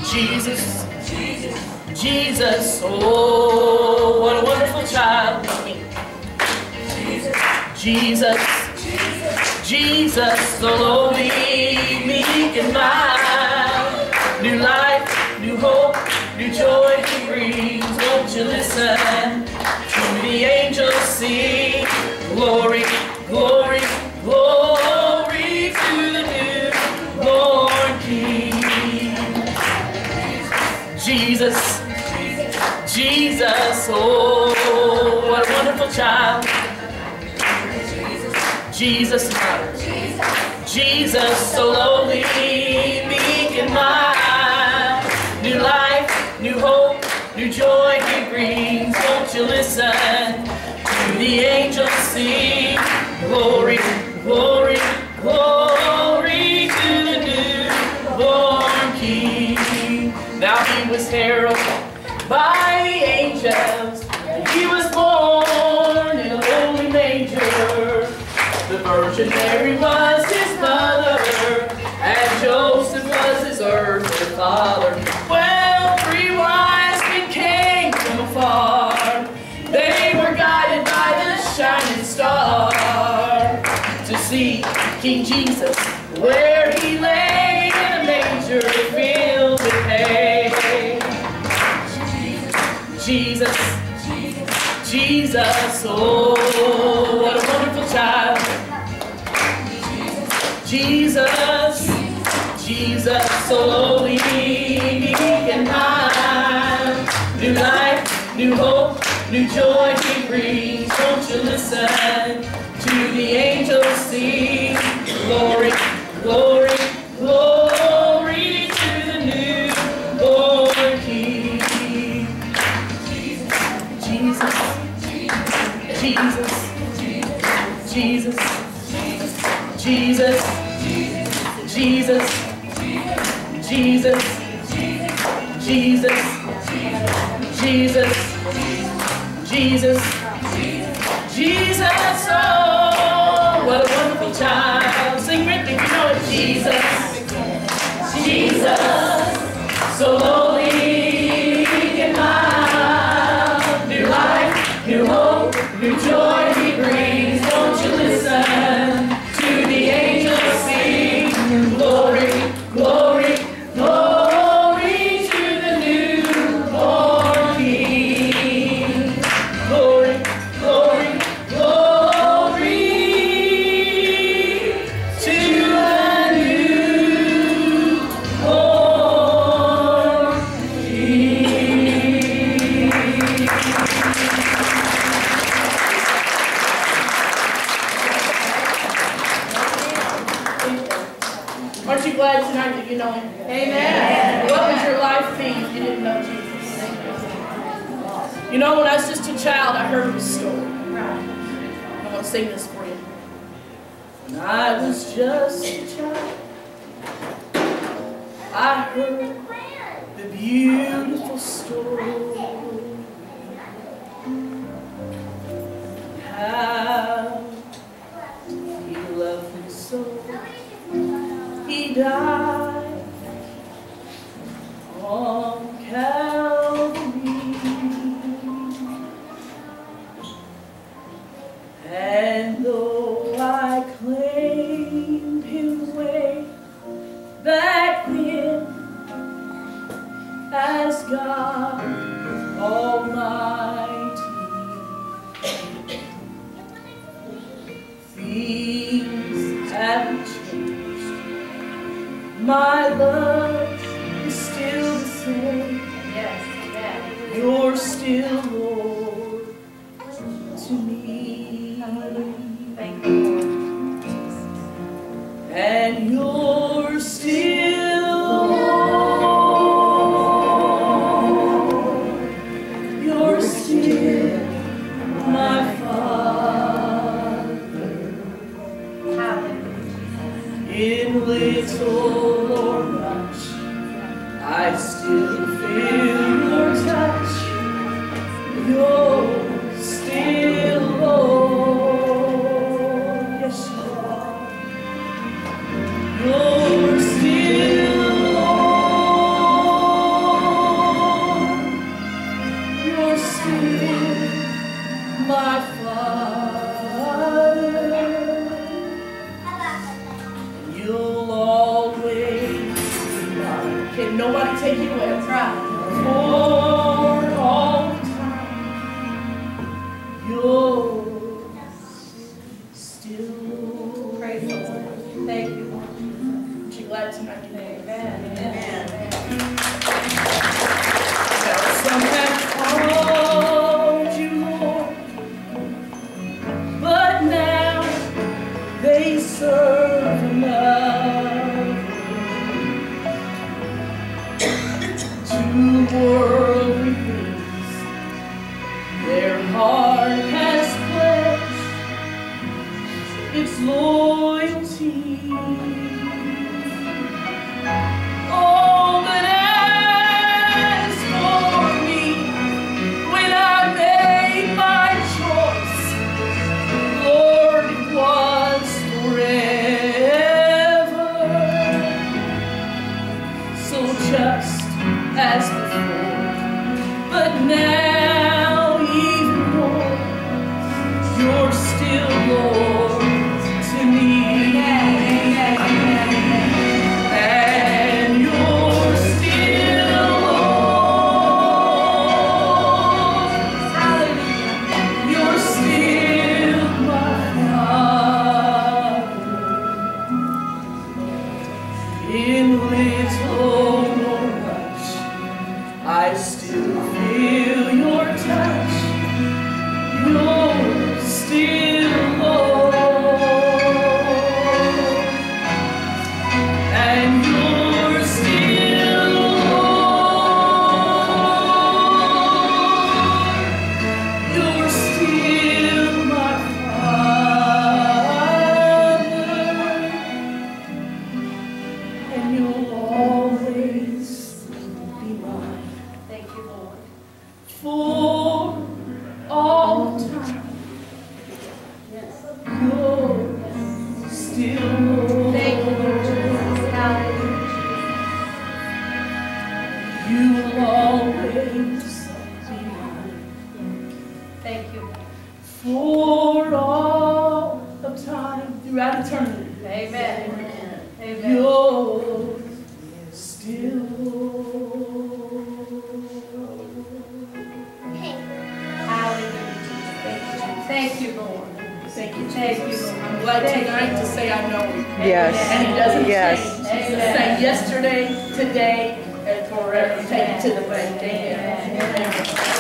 Jesus, Jesus, oh, what a wonderful child. Jesus, Jesus, so lowly, meek and mild. New life, new hope, new joy he brings. Won't you listen to the angels sing? Glory, glory, glory to the newborn King. Jesus, Jesus, oh, what a wonderful child. Jesus, Jesus, so lowly, meek and mild. New life, new hope, new joy he brings. Won't you listen to the angels sing? Glory, glory, glory to the newborn King. Now he was heralded by the angels. He was born in a lowly manger. The Virgin Mary was his mother, and Joseph was his earthly father. Well, 3 wise men came from afar. They were guided by the shining star to see King Jesus where he lay in a manger filled with hay. Jesus, Jesus, oh, what a wonderful child. Jesus, Jesus, so lowly, meek and mild. New life, new hope, new joy he brings. Won't you listen to the angels sing? Glory, glory, glory to the newborn King. Jesus, Jesus, Jesus, Jesus, Jesus, Jesus, Jesus, Jesus, Jesus, Jesus, oh, what a wonderful child. Sing with me, you know it. Jesus, Jesus, so lowly and mild. New life, new hope, new joy he brings. Won't you listen to the angels sing? Glory, glory, glory to the newborn King. Glory, glory, glory to the newborn King. Aren't you glad tonight that you know him? Amen. What would your life be if you didn't know Jesus? You know, when I was just a child, I heard his story. I'm going to sing this for you. When I was just a child, I heard the beautiful story. How he loved me so. He died on Calvary, and though I claimed him way back then as God Almighty, things haven't changed. My love is still the same. Yes, yes. You're still Lord to me. Thank you, Lord. And you're still Lord. You're still my Father. In little or much, I still feel your touch. You're still Lord. Yes, you are. You're still Lord. Can nobody take you away? That's right. For all time, you're still. Praise the Lord. Thank you, Lord. Aren't you glad tonight? Amen. Amen. Some have called you Lord, but now they serve another. To worldly things their heart has pledged its loyalty. Oh, but as for me, when I made my choice, Lord, it was forever. So just as before, but now even more, you're still Lord to me. And you're still Lord. You're still my Father. In little or much, I still feel your touch. You're still Lord. And you're still Lord. You're still my Father. And you'll always be mine. Thank you, Lord. For all time, Yes. you're still Lord. Thank you, Lord Jesus. Hallelujah. You will always be mine. Thank you, Lord. For all of time, throughout eternity, Amen. Amen. you're still Lord. Hallelujah. Thank you, Lord. Thank you, Thank you, Jesus. Lord. I'm glad tonight to say I know him. Yes. And he doesn't Yes. change. He's the same yesterday, today, and forever. Take it to the bank. Amen. Amen.